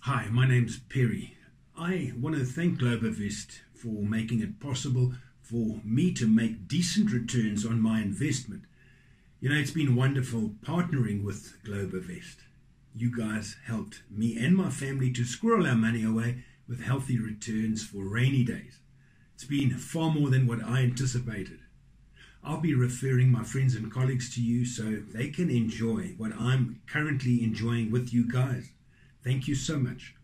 Hi, my name's Perry. I want to thank GlobaVest for making it possible for me to make decent returns on my investment. It's been wonderful partnering with GlobaVest. You guys helped me and my family to squirrel our money away with healthy returns for rainy days. It's been far more than what I anticipated. I'll be referring my friends and colleagues to you so they can enjoy what I'm currently enjoying with you guys. Thank you so much.